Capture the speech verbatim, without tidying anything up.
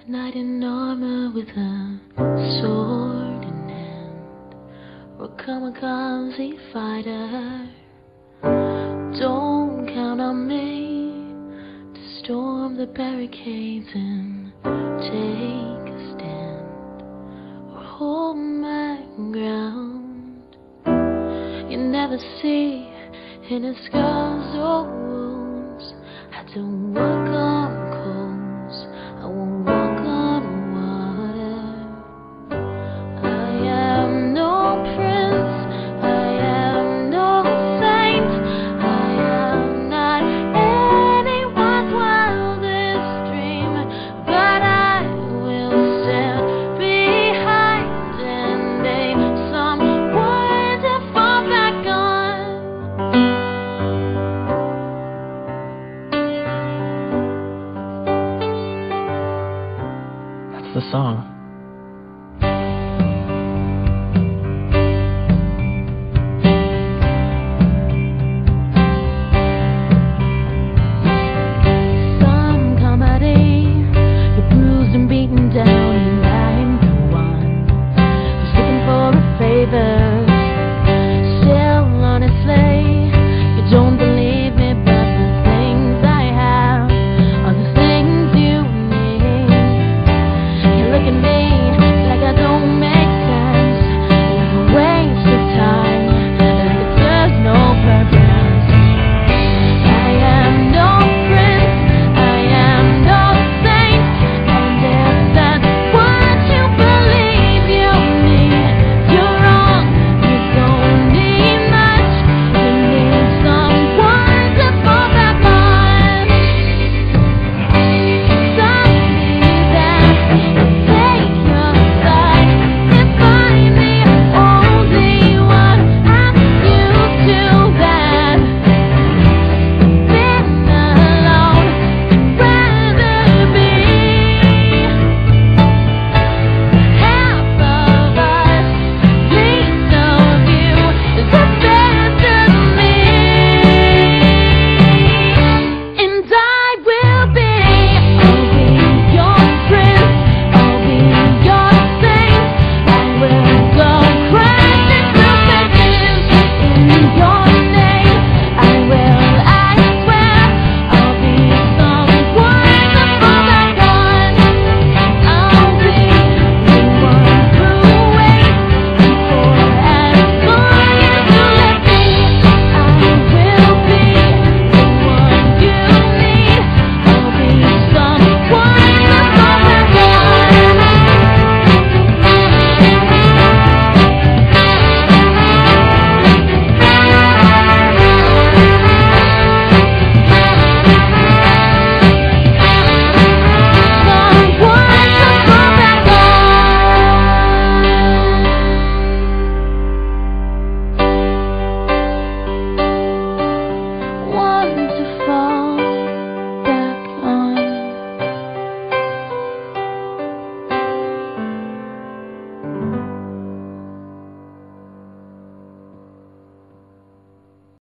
A knight in armor with a sword in hand, or a kamikaze fighter. Don't count on me to storm the barricades and take a stand, or hold my ground. You never see any scars or wounds. I don't walk on coals, I won't walk on water. I am no prince, I am no saint, I am not anyone's wildest dream, but I will stand behind and aim someone to fall back on. That's the song.